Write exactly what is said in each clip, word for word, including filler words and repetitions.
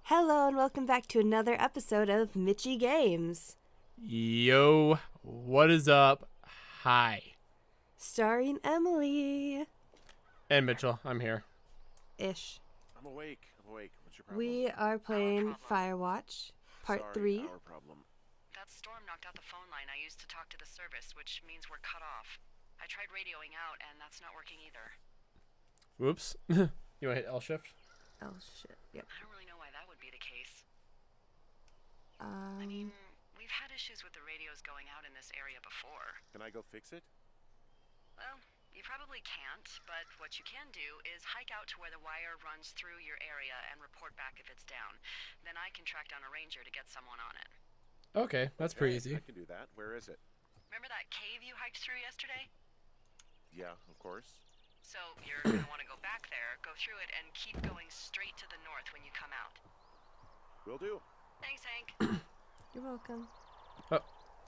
Hello and welcome back to another episode of Mitchey Games. Yo, what is up? Hi. Starring Emily. And Mitchell, I'm here. Ish. I'm awake. I'm awake. What's your problem? We are playing Firewatch, Part Sorry, three. Our problem. That storm knocked out the phone line I used to talk to the service, which means we're cut off. I tried radioing out, and that's not working either. Whoops. You want to hit L shift? Oh shit, yep. I don't really know why that would be the case. Um, I mean, we've had issues with the radios going out in this area before. Can I go fix it? Well, you probably can't, but what you can do is hike out to where the wire runs through your area and report back if it's down. Then I can track down a ranger to get someone on it. Okay, that's Okay, pretty easy. I can do that. Where is it? Remember that cave you hiked through yesterday? Yeah, of course. So you're going to want to go back there, go through it, and keep going straight to the north when you come out. Will do. Thanks, Hank. You're welcome. Oh,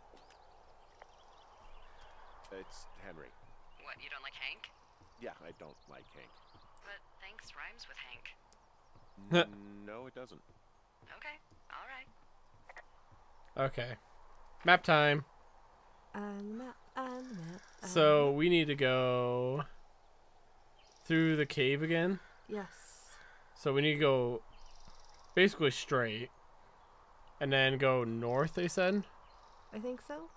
It's Henry. What, you don't like Hank? Yeah, I don't like Hank. But thanks rhymes with Hank. N- no, it doesn't. Okay, alright. okay. Map time. On the map, on the map. on So we need to go through the cave again. the map. Yes. So we need to go basically straight and then go north, they said. I think so.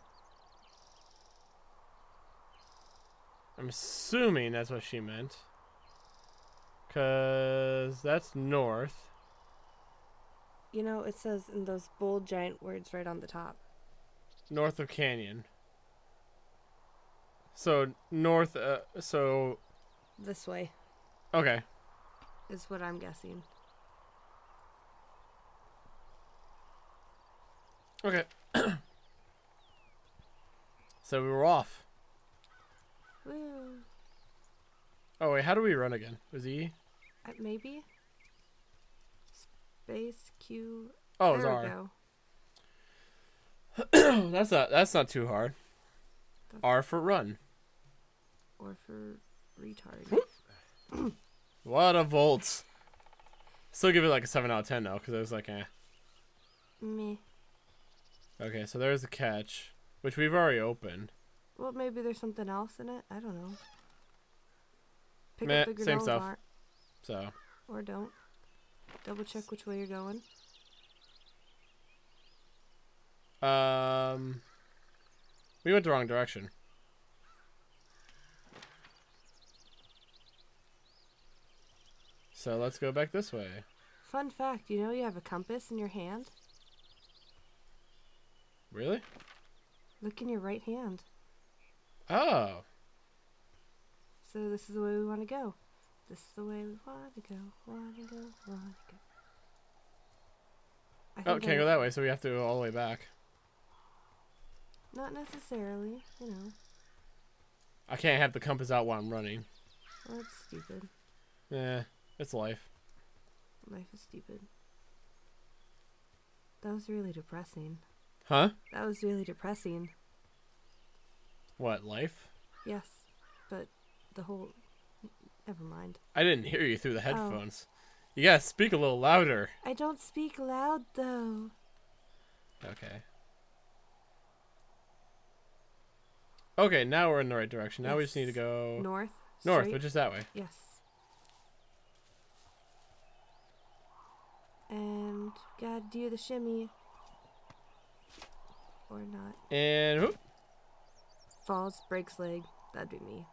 I'm assuming that's what she meant. Because that's north. You know, it says in those bold giant words right on the top. North of Canyon. So north, uh, so, This way okay. is what I'm guessing. Okay. So we were off. Woo. Oh wait, how do we run again? Was E? Uh, maybe? Space Q. Oh, it's there R. we go. that's not that's not too hard. That's- R for run. Or for retard. What a volt. Still give it like a seven out of ten though, because it was like eh. Meh. Okay, so there's the catch, which we've already opened. Well, maybe there's something else in it. I don't know. Pick Meh, up the granola same stuff. bar. So Or don't. Double check which way you're going. um we went the wrong direction. So let's go back this way. Fun fact, you know you have a compass in your hand? Really? Look in your right hand. Oh. So this is the way we want to go. This is the way we want to go. Want to go. Want to go. I Oh, think can't I- go that way, so we have to go all the way back. Not necessarily, you know. I can't have the compass out while I'm running. Well, that's stupid. Eh, it's life. Life is stupid. That was really depressing. Huh? That was really depressing. What, life? Yes, but the whole... Never mind. I didn't hear you through the headphones. You gotta speak a little louder. I don't speak loud, though. Okay. Okay, now we're in the right direction. Now we just need to Yes. go North? north, straight? which is that way. Yes. And gotta do the shimmy. Or not. And whoop. Falls, breaks leg. That'd be me.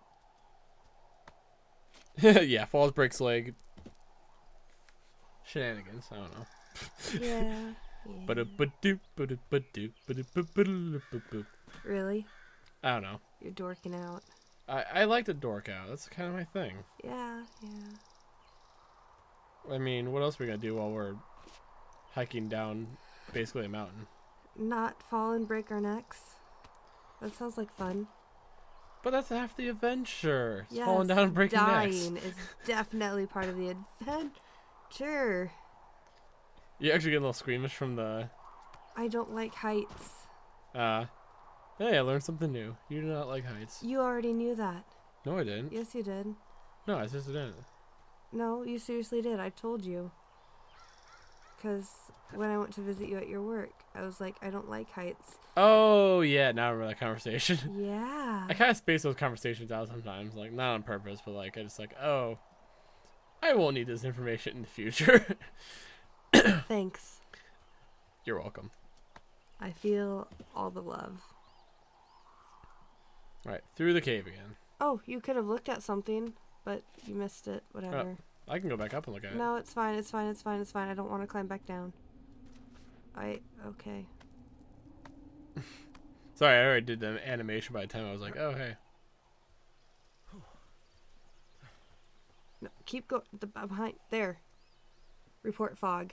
Yeah, falls, breaks leg. Shenanigans. I don't know. Yeah. But yeah. a but do but a but do but a but boop. Really? I don't know. You're dorking out. I I like to dork out. That's kind of my thing. Yeah, yeah. I mean, what else are we gonna do while we're hiking down basically a mountain? Not fall and break our necks. That sounds like fun. But that's half the adventure. It's Yes, falling down and breaking dying necks. is definitely part of the adventure. You actually get a little squeamish from the. I don't like heights. Uh, hey, I learned something new. You do not like heights. You already knew that. No, I didn't. Yes, you did. No, I just didn't. No, you seriously did. I told you. Because when I went to visit you at your work, I was like, I don't like heights. Oh, yeah. Now I remember that conversation. Yeah. I kind of space those conversations out sometimes. Like, not on purpose, but like, I just like, oh, I won't need this information in the future. Thanks. You're welcome. I feel all the love. All right, through the cave again. Oh, you could have looked at something, but you missed it. Whatever. I can go back up and look at it. No, it's fine. It's fine. It's fine. It's fine. I don't want to climb back down. I okay. Sorry, I already did the animation by the time I was like, oh, hey. No, keep going. The behind there. Report fog.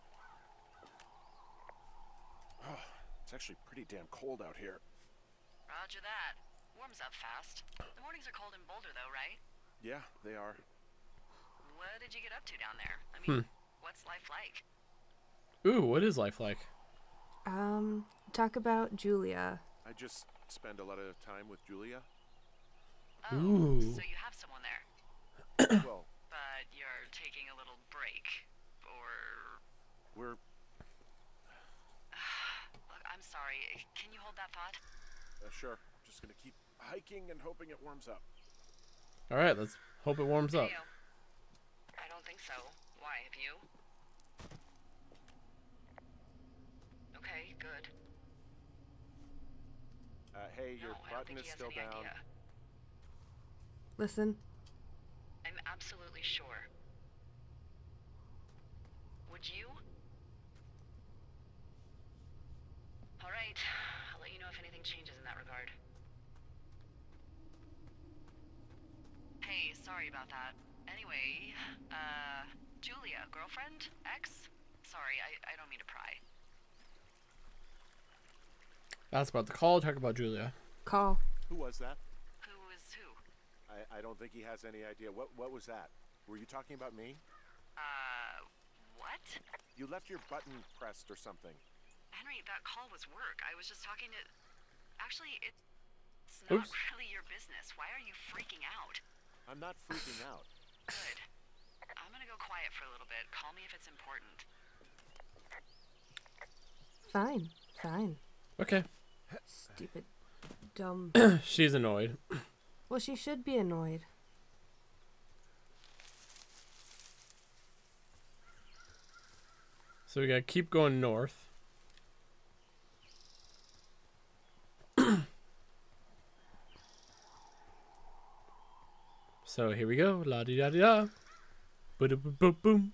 Oh, it's actually pretty damn cold out here. Roger that. Warms up fast. The mornings are cold in Boulder, though, right? Yeah, they are. What did you get up to down there? I mean, Hmm. what's life like? Ooh, what is life like? Um, talk about Julia. I just spend a lot of time with Julia. Oh, Ooh. so you have someone there. Well, But you're taking a little break. Or... we're... Look, I'm sorry. Can you hold that thought? Uh, sure. Just gonna keep hiking and hoping it warms up. All right, let's hope it warms up. Heyo. I don't think so. Why, have you? Okay, good. Uh, hey, your No, I don't button think is he has still any down. idea. Listen. I'm absolutely sure. Would you? All right. I'll let you know if anything changes in that regard. Hey, sorry about that. Anyway, uh, Julia, girlfriend? Ex? Sorry, I, I don't mean to pry. That's about the call. Talk about Julia. Call. Who was that? Who is who? I, I don't think he has any idea. What what was that? Were you talking about me? Uh, what? You left your button pressed or something. Henry, that call was work. I was just talking to... Actually, it's not Oops. really your business. Why are you freaking out? I'm not freaking out. Good. I'm gonna go quiet for a little bit. Call me if it's important. Fine. Fine. Okay. Stupid. Dumb. She's annoyed. Well, she should be annoyed. So we gotta keep going north. So here we go. La di da di da. Boom boom boom.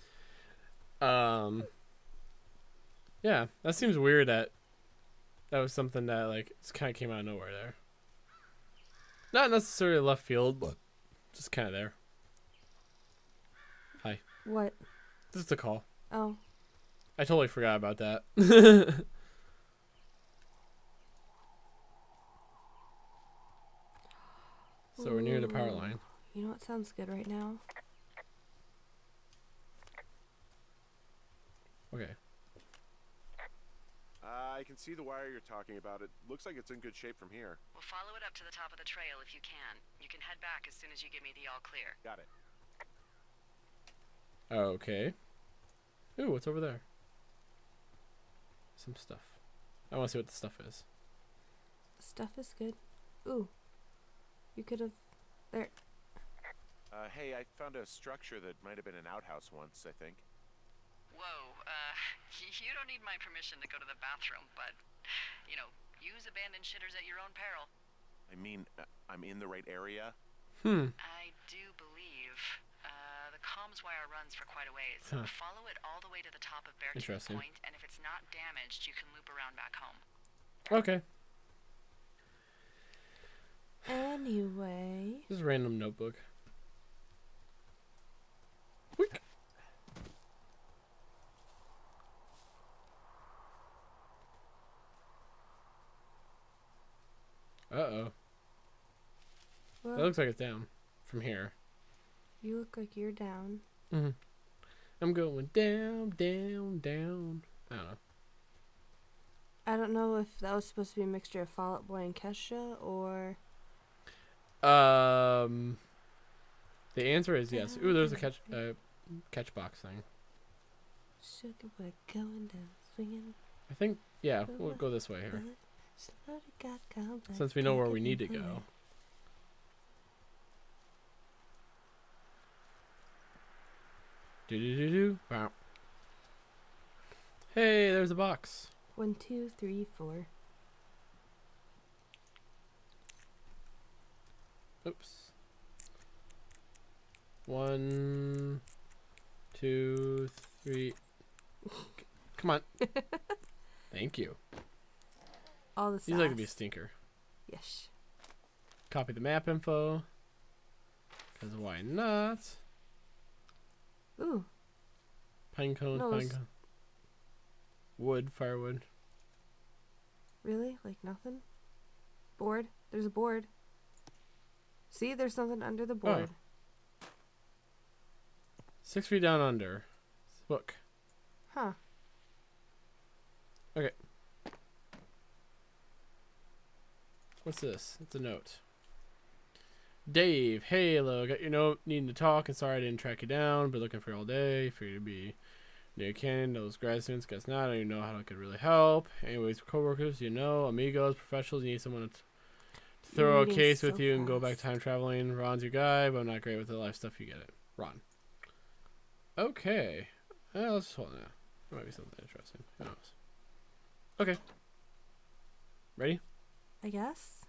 Um. Yeah, that seems weird. That that was something that like just kind of came out of nowhere there. Not necessarily left field, but just kind of there. Hi. What? This is the call. Oh. I totally forgot about that. So we're near the power Ooh. line. You know what sounds good right now? Okay. Uh, I can see the wire you're talking about. It looks like it's in good shape from here. We'll follow it up to the top of the trail if you can. You can head back as soon as you give me the all clear. Got it. Okay. Ooh, what's over there? Some stuff. I want to see what the stuff is. Stuff is good. Ooh. You could have... There. Uh, hey, I found a structure that might have been an outhouse once, I think. Whoa, uh, you don't need my permission to go to the bathroom, but, you know, use abandoned shitters at your own peril. I mean, uh, I'm in the right area. Hmm. I do believe, uh, the comms wire runs for quite a ways. Huh. Follow it all the way to the top of Beartooth Interesting. Point, and if it's not damaged, you can loop around back home. Okay. Anyway. This is a random notebook. Weak. Uh-oh. Well, That looks like it's down from here. you look like you're down. Mm-hmm. I'm going down, down, down. I don't know. I don't know if that was supposed to be a mixture of Fall Out Boy and Kesha, or... Um, the answer is yes. Ooh, there's a catch, uh, catch box thing. Sugar, we're going down, swinging. I think, yeah, we'll go this way here. Since we know where we need to go. Do do do do. Wow. Hey, there's a box. One, two, three, four. Oops. One, two, three. Come on. Thank you. All the He's like to be a stinker. Yes. Copy the map info. Because why not? Ooh. Pine cones, No, pine it's- cones. Wood, firewood. Really? Like nothing? Board? There's a board. See, there's something under the board. Six feet down under. Book. Huh. Okay. What's this? It's a note. Dave, hey, hello. Got your note. Needing to talk, and sorry I didn't track you down. Been looking for you all day. Figured it'd be near Canyon. Those grad students. Guess not. I don't even know how I could really help. Anyways, coworkers, you know, amigos, professionals. You need someone to, t- to throw a reading case so with you and go back fast. time traveling. Ron's your guy, but I'm not great with the life stuff. You get it. Ron. Okay. Uh, let's just hold on now. There might be something interesting. Who knows? Okay. Ready? I guess.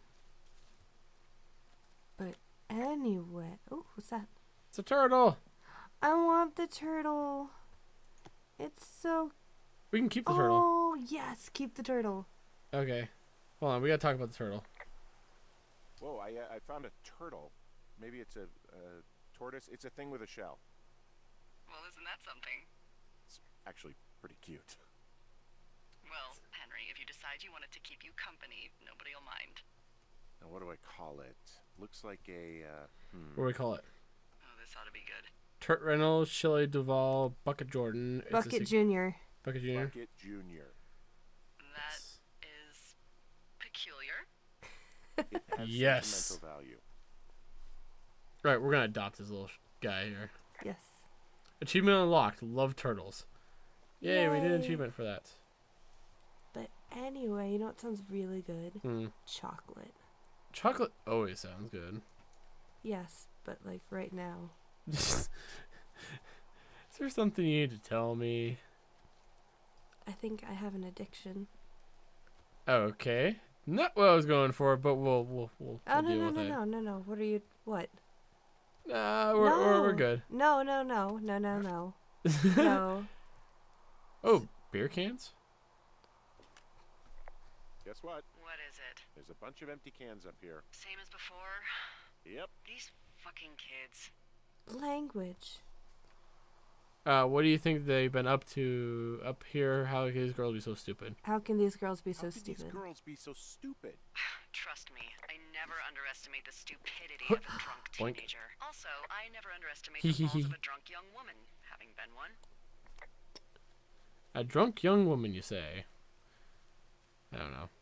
But anyway. Oh, what's that? It's a turtle. I want the turtle. It's so... We can keep the turtle. Oh, yes. Keep the turtle. Okay. Hold on. We gotta talk about the turtle. Whoa, I, uh, I found a turtle. Maybe it's a, a tortoise. It's a thing with a shell. Well, isn't that something? It's actually pretty cute. Well, Henry, if you decide you want it to keep you company, nobody will mind. Now, what do I call it? Looks like a, uh, hmm. What do we call it? Oh, this ought to be good. Turt Reynolds, Shelley Duvall, Bucket Jordan. It's a Bucket sig- Junior Bucket Junior. Bucket Junior. That is peculiar. It has Yes. sentimental value. Right, we're gonna adopt this little sh- guy here. Yes. Achievement unlocked. Love turtles. Yay, we did an Yay. achievement for that. But anyway, you know what sounds really good? Hmm. Chocolate. Chocolate always sounds good. Yes, but like right now. Is there something you need to tell me? I think I have an addiction. Okay. Not what I was going for, but we'll we'll we'll, Oh, we'll no, deal no, with no, it. no, no, no. What are you... What? Nah, we're, we're we're No. good. No, no, no. No, no, no. No. Oh, beer cans? Guess what? What is it? There's a bunch of empty cans up here. Same as before? Yep. These fucking kids. Language. Uh, what do you think they've been up to up here? How can these girls be so stupid? How can these girls be How so could stupid? these girls be so stupid? Trust me, I never underestimate the stupidity of a drunk Boink. teenager. Also, I never underestimate the balls of a drunk young woman, having been one. A drunk young woman, you say? I don't know.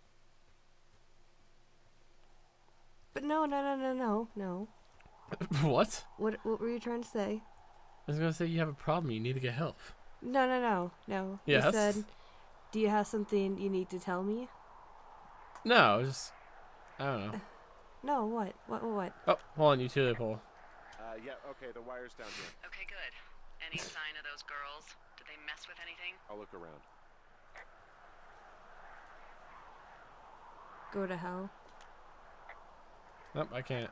But no, no, no, no, no, no. What? What What were you trying to say? I was gonna say you have a problem. You need to get help. No, no, no, no. Yes? You said, do you have something you need to tell me? No, just I don't know. No, what? What, what? Oh, hold on, utility pole. Uh, yeah, okay, the wire's down here. Okay, good. Any sign of those girls? Did they mess with anything? I'll look around. Go to hell. Nope, I can't.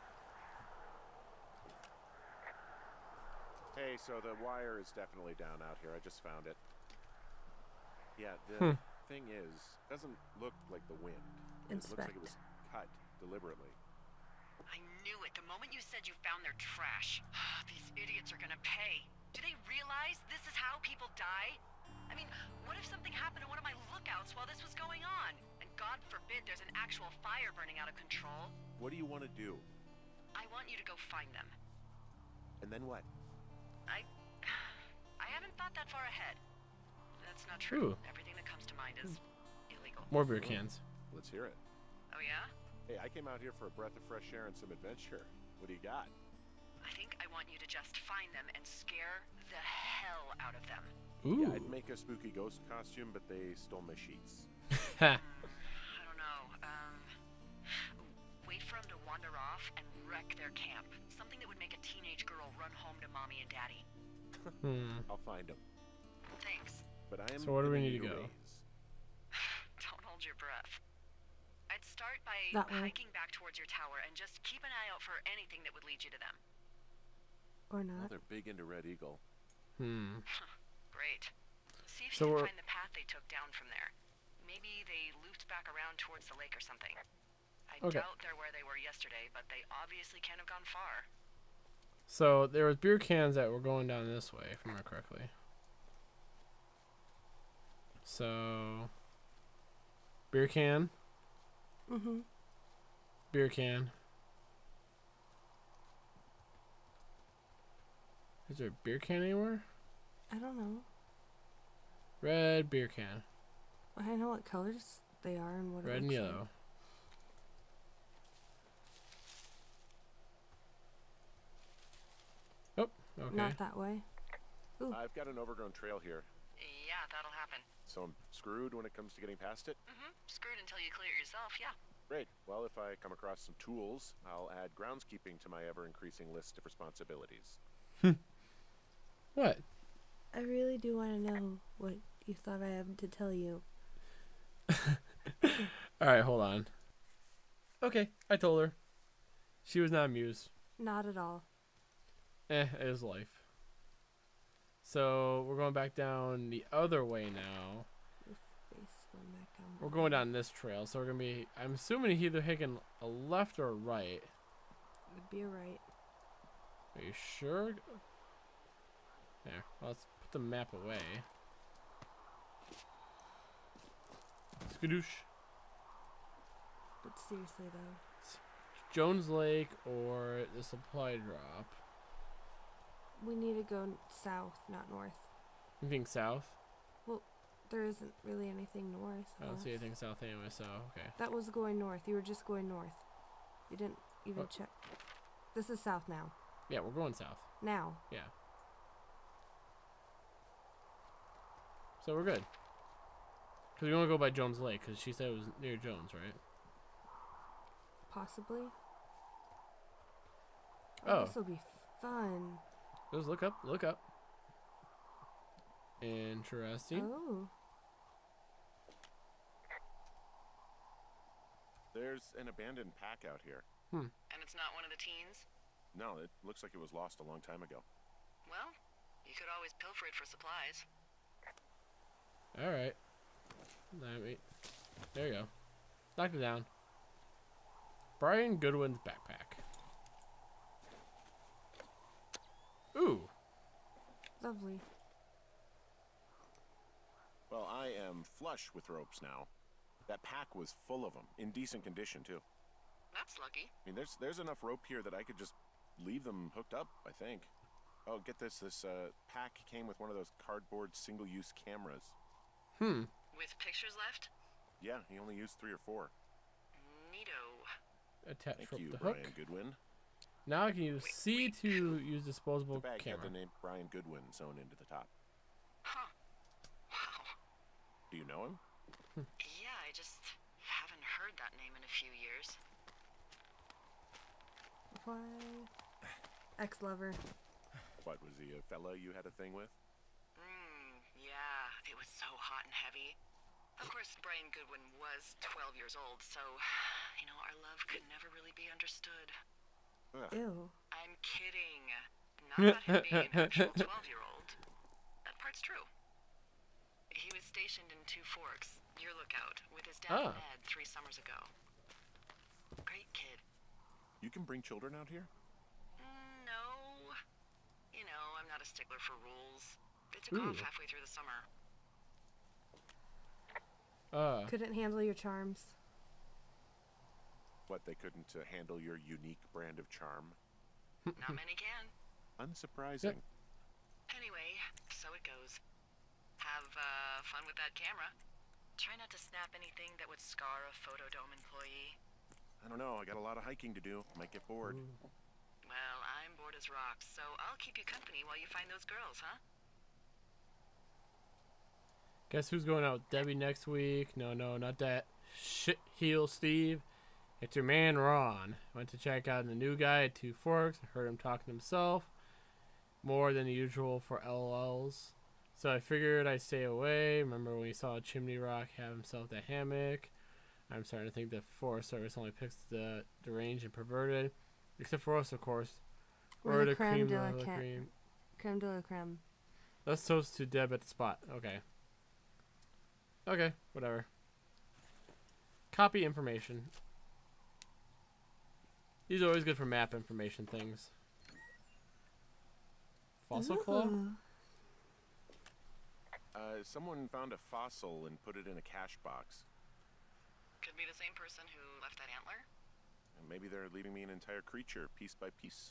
Hey, so the wire is definitely down out here. I just found it. Yeah, the Hmm. thing is, doesn't look like the wind. It looks like it was cut deliberately. I knew it the moment you said you found their trash. These idiots are gonna pay. Do they realize this is how people die? I mean, what if something happened to one of my lookouts while this was going on? And God forbid there's an actual fire burning out of control. What do you want to do? I want you to go find them. And then what? I... I haven't thought that far ahead. That's not true. Ooh. Everything that comes to mind is illegal. More beer cans. Let's hear it. Oh yeah? Hey, I came out here for a breath of fresh air and some adventure. What do you got? I think I want you to just find them and scare the hell out of them. Ooh. Yeah, I'd make a spooky ghost costume, but they stole my sheets. Ha. I don't know. Um, wait for them to wander off and wreck their camp. Something that would make a teenage girl run home to mommy and daddy. Hmm. I'll find them. Thanks. But I am. So where do we gonna need to a go? raise. Don't hold your breath. I'd start by That way. hiking back towards your tower and just keep an eye out for anything that would lead you to them. Or Well, not. they're big into Red Eagle. Hmm. Great. See if So you we're- can find the path they took down from there. Maybe they looped back around towards the lake or something. I Okay. doubt they're where they were yesterday, but they obviously can't have gone far. So there was beer cans that were going down this way, if I remember correctly. So beer can, Mm-hmm. beer can. Is there a beer can anywhere? I don't know. Red beer can. I know what colors they are and what it Red and looks yellow. Oh, like. okay. Not that way. Ooh. I've got an overgrown trail here, Yeah, that'll happen. so I'm screwed when it comes to getting past it. Mm-hmm. Screwed until you clear it yourself, yeah. Great. Well, if I come across some tools, I'll add groundskeeping to my ever-increasing list of responsibilities. What? I really do want to know what you thought I had to tell you. Alright, hold on. Okay, I told her. She was not amused. Not at all. Eh, it is life. So, we're going back down the other way now. Face is going back down. We're going down this trail, so we're going to be... I'm assuming either taking a left or a right. Would be a right. Are you sure? There, well, let's put the map away. Skadoosh. But seriously though, Jones Lake or the supply drop. we need to go n- south, not north. You think south? There isn't really anything north. I don't see left. anything south anyway, so okay. That was going north. You were just going north. You didn't even Oh. check. This is south now. Yeah, we're going south. Now. Yeah. So we're good. Because we want to go by Jones Lake, because she said it was near Jones, right? Possibly. Oh. This will be fun. Just look up, look up. Interesting. Oh. There's an abandoned pack out here. And it's not one of the teens? No, it looks like it was lost a long time ago. Well, you could always pilfer it for supplies. Alright. Let me... There you go. Knocked it down. Brian Goodwin's backpack. Ooh. Lovely. Well, I am flush with ropes now. That pack was full of them, in decent condition too. That's lucky. I mean, there's there's enough rope here that I could just leave them hooked up, I think. Oh, get this, this uh, pack came with one of those cardboard single-use cameras. Hmm. With pictures left? Yeah, he only used three or four. Neato. Attached Thank from you, the Brian hook. Goodwin. Now I can use C to use The disposable bag camera. had the name Brian Goodwin sewn into the top. Huh. Wow. Do you know him? Yeah, I just haven't heard that name in a few years. Why? Ex-lover. What, was he a fella you had a thing with? Mmm, yeah, it was so hot and heavy. Of course, Brian Goodwin was twelve years old, so, you know, our love could never really be understood. Ugh. Ew. I'm kidding. Not about him being an actual twelve-year-old. That part's true. He was stationed in Two Forks, your lookout, with his dad Ah. Ned three summers ago. Great kid. You can bring children out here? Mm, no. You know, I'm not a stickler for rules. They took off Ooh. halfway through the summer. Uh, Couldn't handle your charms. What, they couldn't uh, handle your unique brand of charm? Not many can. Unsurprising. Anyway, so it goes. Have uh, fun with that camera. Try not to snap anything that would scar a Photodome employee. I don't know, I got a lot of hiking to do. Might get bored. ooh. Well, I'm bored as rocks, so I'll keep you company while you find those girls, huh? Guess who's going out with Debbie next week? No, no, not that shit heel Steve. It's your man Ron. Went to check out the new guy at Two Forks. I heard him talking to himself more than usual for L O Ls. So I figured I'd stay away. Remember when we saw Chimney Rock have himself the hammock? I'm starting to think the Forest Service only picks the deranged and perverted. Except for us, of course. We're Or the the creme cream de la of the ca- cream. Creme de la creme. Let's toast to Deb at the spot. Okay. Okay, whatever. Copy information. These are always good for map information things. Fossil claw? Ooh. Uh, someone found a fossil and put it in a cash box. Could be the same person who left that antler. And maybe they're leaving me an entire creature, piece by piece.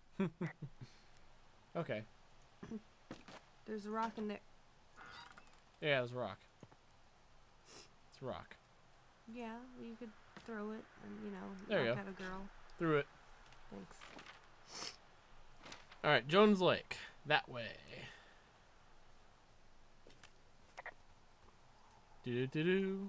Okay. There's a rock in there. Yeah, it's rock. It's rock. Yeah, you could throw it and, you know, There you knock go. out a girl. Through it. Thanks. Alright, Jones Lake. That way. Do do do do.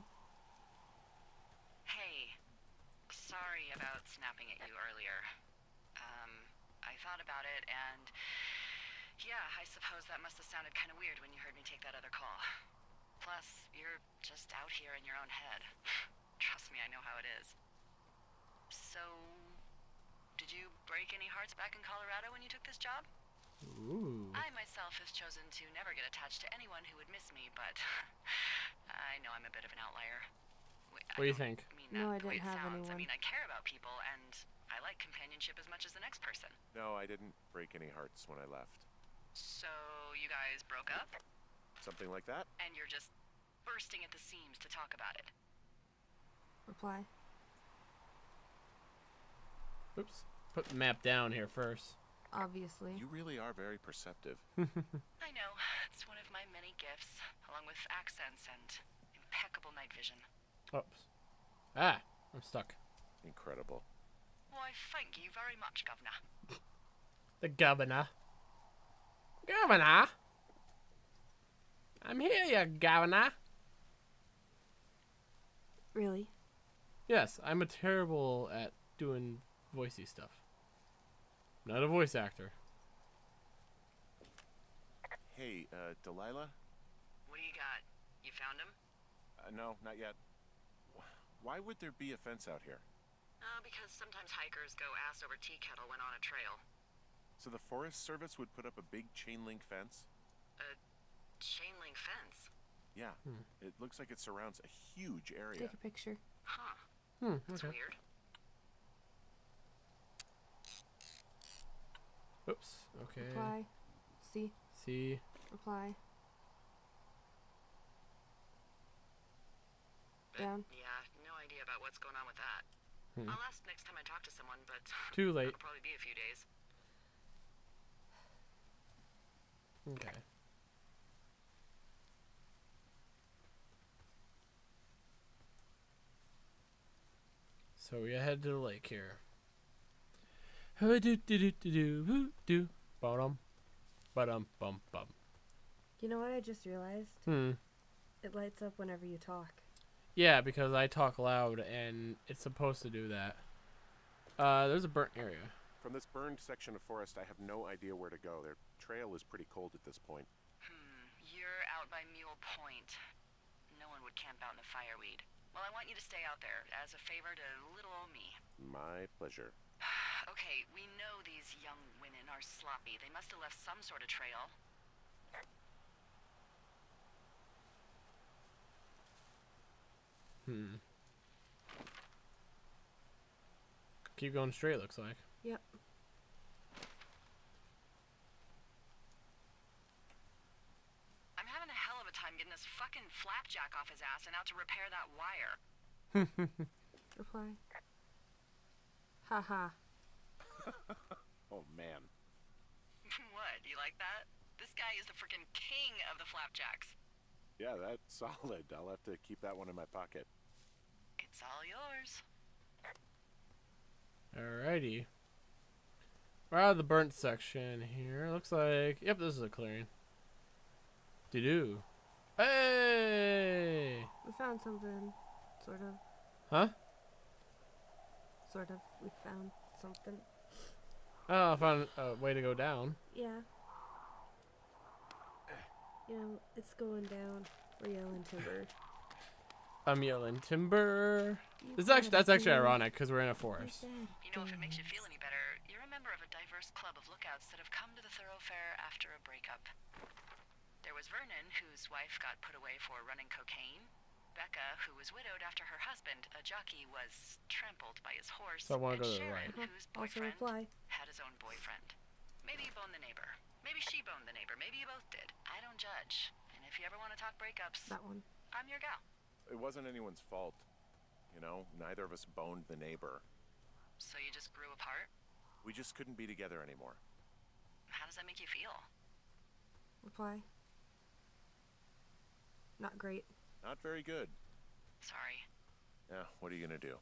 Hey, sorry about snapping at you earlier. Um, I thought about it, and yeah, I suppose that must have sounded kind of weird when you heard me take that other call. Plus, you're just out here in your own head. Trust me, I know how it is. So, did you break any hearts back in Colorado when you took this job? Ooh. I myself have chosen to never get attached to anyone who would miss me, but I know I'm a bit of an outlier. Wait, What do you don't think? mean No, that I the way didn't it have sounds. I anyone. mean, I care about people, and I like companionship as much as the next person. No, I didn't break any hearts when I left. So, you guys broke up, Something like that? and you're just bursting at the seams to talk about it. Reply. Oops. Put the map down here first. Obviously. You really are very perceptive. I know. It's one of my many gifts, along with accents and impeccable night vision. Oops. Ah, I'm stuck. Incredible. Why, thank you very much, Governor. The governor. Governor. I'm here, you governor. Really? Yes, I'm a terrible at doing voicey stuff. Not a voice actor. Hey, uh, Delilah? What do you got? You found him? Uh, no, not yet. Why would there be a fence out here? Uh, because sometimes hikers go ass over tea kettle when on a trail. So the Forest Service would put up a big chain link fence? A chain link fence? Yeah. Hmm. It looks like it surrounds a huge area. Take a picture. Huh. Hmm, That's okay. weird. Oops. Okay. Reply. See. See. Reply. But, Down. yeah, no idea about what's going on with that. Hmm. I'll ask next time I talk to someone, but Too late. it'll probably be a few days. Okay. So we head to the lake here. Do do do do do do. Bum bum bum bum. You know what I just realized? Hmm. It lights up whenever you talk. Yeah, because I talk loud and it's supposed to do that. Uh, there's a burnt area. From this burned section of forest, I have no idea where to go. Their trail is pretty cold at this point. Hmm, you're out by Mule Point. No one would camp out in the fireweed. Well, I want you to stay out there as a favor to little old me. My pleasure. Okay, we know these young women are sloppy. They must have left some sort of trail. Hmm. Keep going straight, looks like. Yep. I'm having a hell of a time getting this fucking flapjack off his ass and out to repair that wire. Reply. Haha. Oh, man. What, you like that? This guy is the freaking king of the flapjacks. Yeah, that's solid. I'll have to keep that one in my pocket. It's all yours. Alrighty. We're out of the burnt section here. Looks like, yep, this is a clearing. Doo-doo. Hey! We found something. Sort of. Huh? Sort of. We found something. Oh, I found a way to go down. Yeah. You know, it's going down. We're yelling timber. I'm yelling timber. You This is actually, that's gotta actually do ironic because we're in a forest. that You know, if it makes you dance. feel any better, you're a member of a diverse club of lookouts that have come to the thoroughfare after a breakup. There was Vernon, whose wife got put away for running cocaine. Becca, who was widowed after her husband, a jockey, was trampled by his horse. So I wanna and go to the Sharon, right. Uh-huh. whose Also boyfriend reply. had his own boyfriend. Maybe you boned the neighbor. Maybe she boned the neighbor. Maybe you both did. I don't judge. And if you ever want to talk breakups, That one. I'm your gal. It wasn't anyone's fault. You know, neither of us boned the neighbor. So you just grew apart? We just couldn't be together anymore. How does that make you feel? Reply. Not great. Not very good. Sorry. Yeah, what are you gonna do?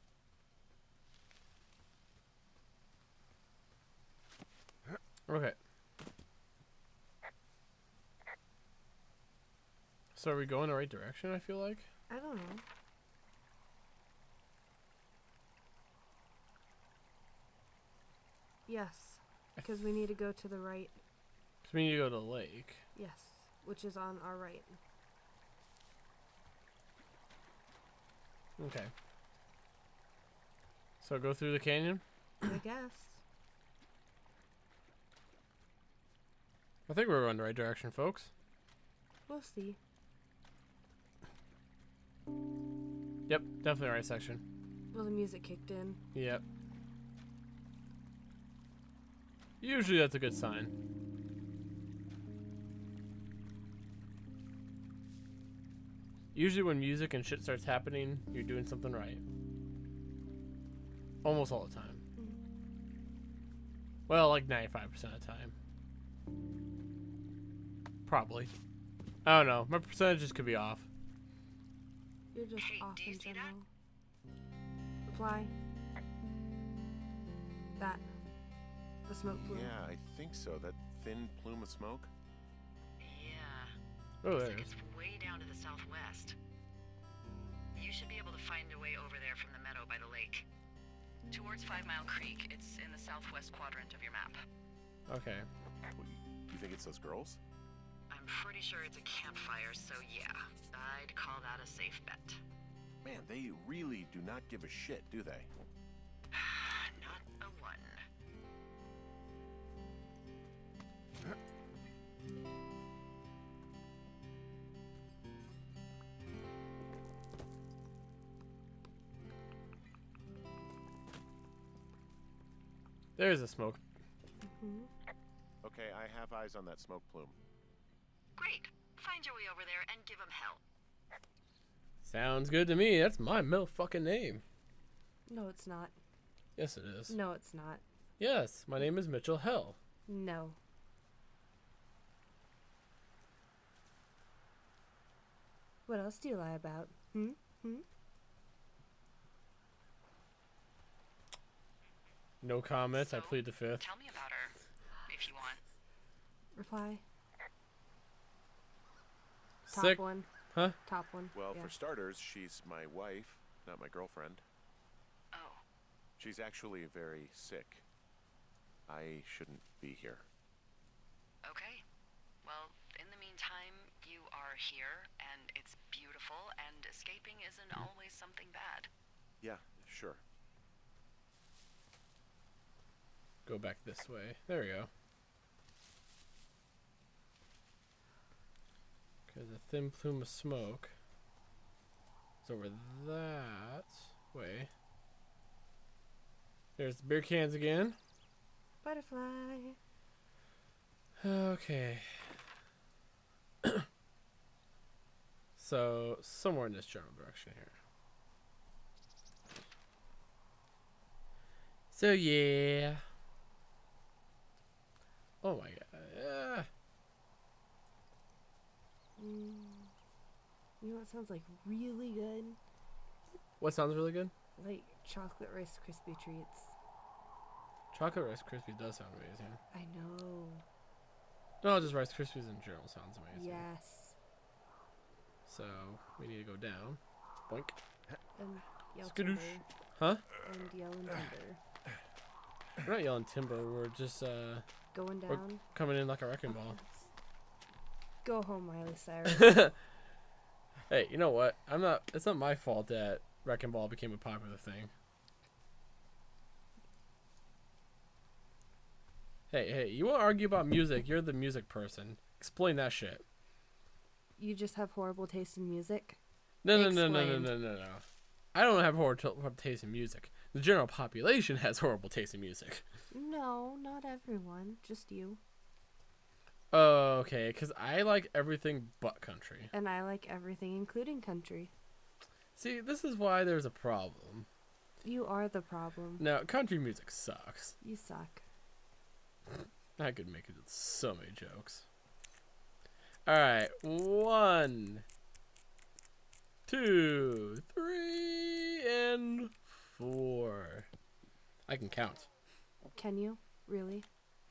Okay. So are we going the right direction, I feel like? I don't know. Yes. Because we need to go to the right. Because we need to go to the lake. Yes. Which is on our right. Okay. So go through the canyon? I guess. I think we're going the right direction, folks. We'll see. Yep, definitely the right section. Well, the music kicked in. Yep. Usually that's a good sign. Usually when music and shit starts happening, you're doing something right. Almost all the time. Mhm. Well, like ninety-five percent of the time. Probably. I don't know. My percentages could be off. You're just Hey, off do you in see that? general. Reply. That. The smoke plume. Yeah, I think so. That thin plume of smoke. Yeah. Oh, Looks there like it is. it's way down to the southwest. You should be able to find a way over there from the meadow by the lake. Towards Five Mile Creek, it's in the southwest quadrant of your map. Okay. What, you think it's those girls? I'm pretty sure it's a campfire, so yeah, I'd call that a safe bet. Man, they really do not give a shit, do they? Not a one. There's a smoke. hmm Okay, I have eyes on that smoke plume. Great. Find your way over there and give him hell. Sounds good to me. That's my motherfucking name. No, it's not. Yes, it is. No, it's not. Yes, my name is Mitchell Hell. No. What else do you lie about? Hmm? Hmm? No comments. I So, plead the fifth. Tell me about her, if you want. Reply. Top Sick. one. Huh? Top one. Well, yeah. for starters, she's my wife, not my girlfriend. Oh, She's actually very sick. I shouldn't be here. okay. Well, in the meantime, you are here, and it's beautiful, and escaping isn't always something bad. Yeah, sure. Go back this way. There we go. Okay, the thin plume of smoke is over that way. There's the beer cans again. Butterfly. Okay. So, somewhere in this general direction here. So, yeah. Oh my god. Yeah. Mm. You know what sounds like really good? What sounds really good? Like chocolate Rice Krispie treats. Chocolate Rice Krispies does sound amazing. I know. No, just Rice Krispies in general sounds amazing. Yes. So we need to go down. Boink. And yell Skadoosh. timber. Huh? And yell and timber. We're not yelling timber. We're just uh Going we're down. coming in like a wrecking ball. Go home, Miley Cyrus. Hey, you know what? I'm not. It's not my fault that wrecking ball became a popular thing. Hey, hey, you want to argue about music? You're the music person. Explain that shit. You just have horrible taste in music? No, no, no, no, no, Explain. no, no, no. I don't have horrible, horrible taste in music. The general population has horrible taste in music. No, not everyone. Just you. Oh, okay, because I like everything but country. And I like everything, including country. See, this is why there's a problem. You are the problem. Now, country music sucks. You suck. I could make it so many jokes. Alright, one, two, three, and four. I can count. Can you? Really?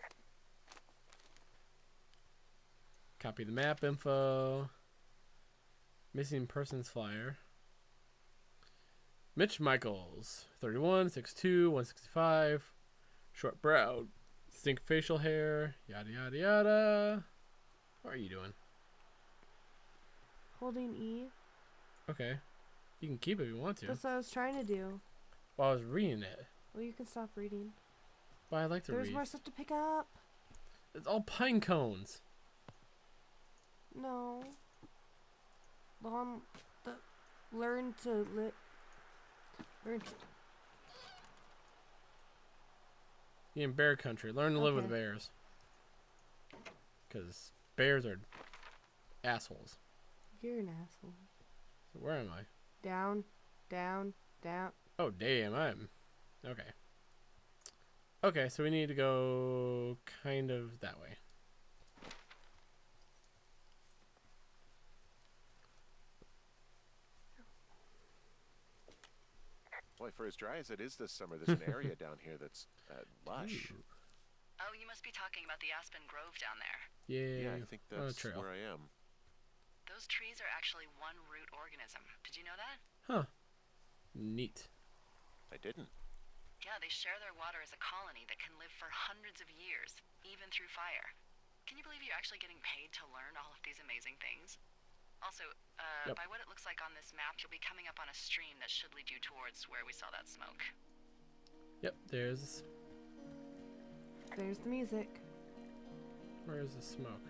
Copy the map info. Missing persons flyer. Mitch Michaels, thirty-one, six two, one sixty-five. Short brow. Distinct facial hair. Yada, yada, yada. What are you doing? Holding E? Okay. You can keep it if you want to. That's what I was trying to do. Well, I was reading it. Well, you can stop reading. But I like to There's read. more stuff to pick up. It's all pine cones. No. Mom, the, learn to li- learn to, You in bear country. Learn to live with Okay. bears. Because bears are assholes. you're an asshole. So where am I? Down, down, down. Oh, damn. I'm... Okay. Okay, so we need to go kind of that way. Boy, for as dry as it is this summer, there's an area down here that's uh, lush. Ooh. Oh, you must be talking about the Aspen Grove down there. Yeah, Yeah, I think on a that's trail. where I am. Those trees are actually one root organism. Did you know that? Huh. Neat. I didn't. Yeah, they share their water as a colony that can live for hundreds of years, even through fire. Can you believe you're actually getting paid to learn all of these amazing things? Also, uh, Yep. by what it looks like on this map, you'll be coming up on a stream that should lead you towards where we saw that smoke. Yep, there's... There's the music. Where's the smoke?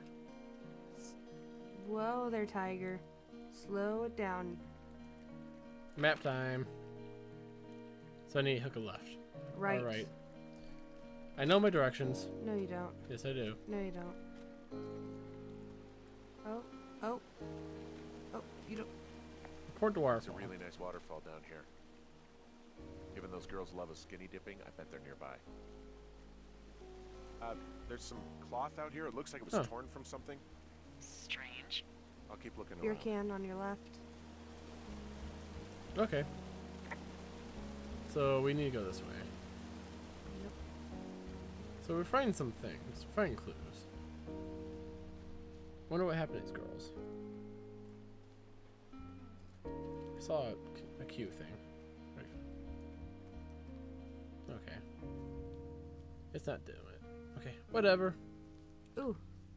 Whoa there, tiger. Slow it down. Map time. So I need to hook a left. Right. Alright. I know my directions. No, you don't. Yes, I do. No, you don't. Oh, oh, oh, you don't. Port de There's a Waterfall. really nice waterfall down here. Given those girls love a skinny dipping, I bet they're nearby. Uh, there's some cloth out here. It looks like it was Huh. torn from something. Strange. I'll keep looking Beer around. can on your left. Okay. So we need to go this way. Yep. So we're finding some things. We're finding clues. Wonder what happened to these girls. I saw a, a cute thing. Okay. It's not doing it. Okay, whatever. Ooh,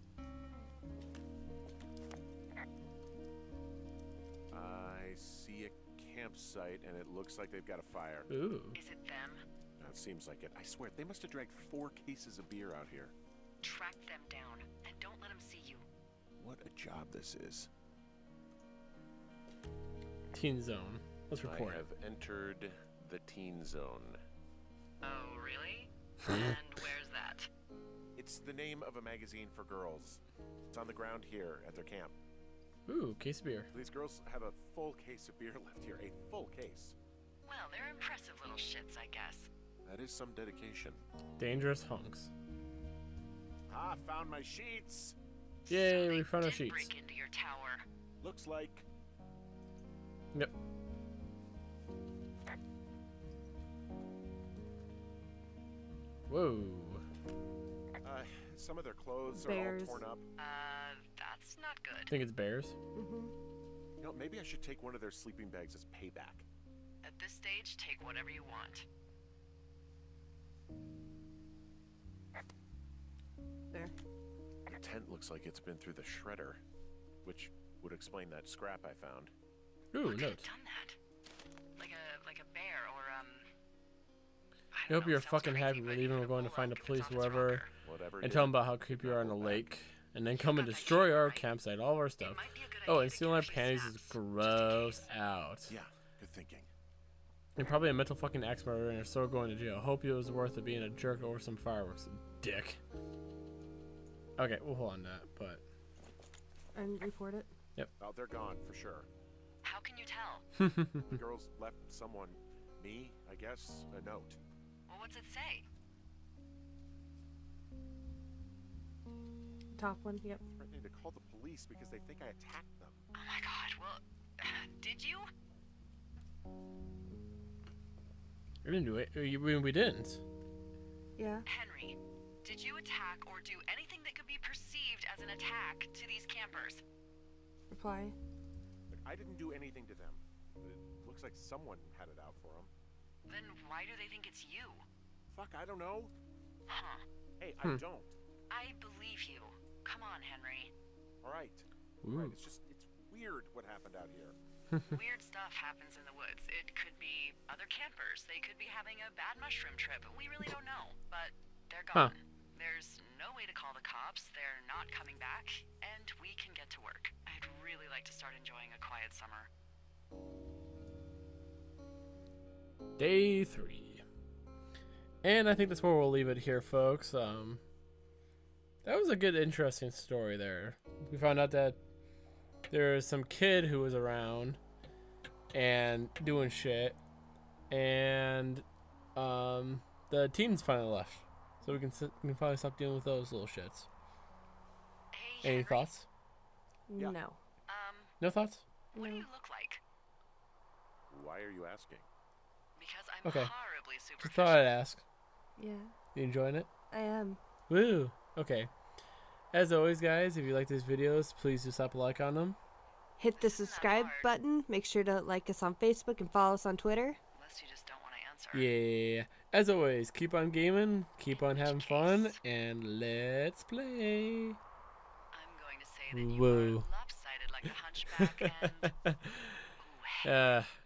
I see a campsite, and it looks like they've got a fire. Ooh. Is it them? That seems like it. I swear, they must have dragged four cases of beer out here. Track them down, and don't let them see you. What a job this is. Teen Zone. Let's I report it. have entered the teen zone. Oh, really? And where's that? It's the name of a magazine for girls. It's on the ground here at their camp. Ooh, case of beer. These girls have a full case of beer left here. A full case. Well, they're impressive little shits, I guess. That is some dedication. Dangerous hunks. Ah, found my sheets. Yay, so we they found our did sheets. break into your tower. Looks like. Yep. Whoa. Uh, some of their clothes Bears. are all torn up. Uh, that's not good. Think it's bears? Mm-hmm. You know, maybe I should take one of their sleeping bags as payback. At this stage, take whatever you want. There. The tent looks like it's been through the shredder, which would explain that scrap I found. Ooh, Who could note. have done that? Like a like a bear or um. I I don't hope know, you're sounds fucking crazy, happy. but We're even leaving. a We're going to bull find the elk police, that's off its whoever, rocker. Whatever. and did tell it, them about how creepy you are on the hold back. lake, and then come and got that destroy camera, our right? campsite, all of our stuff. It might be a good Oh, idea and to stealing get our a few panties is snaps, just in gross case. out. Yeah, good thinking. And probably a mental fucking axe murderer and are still going to jail. Hope it was worth it being a jerk over some fireworks, dick. Okay, we'll hold on that, but And report it. Oh, they're gone for sure. How can you tell? The girls left someone, me, I guess, a note. Well, what's it say? Top one. Yep. Threatening to call the police because they think I attacked them. Oh my god, well, did you? we didn't do it. We, we we didn't. Yeah. Henry, did you attack or do anything that could be perceived as an attack to these campers? Reply. Look, I didn't do anything to them. It looks like someone had it out for them. Then why do they think it's you? Fuck, I don't know. Huh. Hey, Hmm. I don't. I believe you. Come on, Henry. All right. Ooh. All right. It's just, it's weird what happened out here. Weird stuff happens in the woods. It could be other campers. They could be having a bad mushroom trip. We really don't know. But they're Huh. gone. There's no way to call the cops. They're not coming back. And we can get to work. I'd really like to start enjoying a quiet summer. Day three. And I think that's where we'll leave it here, folks. Um, that was a good, interesting story there. We found out that there's some kid who was around and doing shit, and um, the teens finally left, so we can s- we can finally stop dealing with those little shits. Hey, Any Henry. thoughts? Yeah. No. Um, No thoughts? what do No. you look like? Why are you asking? Because I'm Okay. horribly Just superficial. thought I'd ask. Yeah. You enjoying it? I am. Woo! Okay. As always, guys, if you like these videos, please do slap a like on them. Hit the This isn't that subscribe hard. button. Make sure to like us on Facebook and follow us on Twitter. Unless you just don't want to answer. Yeah. As always, keep on gaming, keep on having fun, and let's play. I'm going to say that you Whoa. are lopsided like a hunchback and... Ooh, hey, Uh,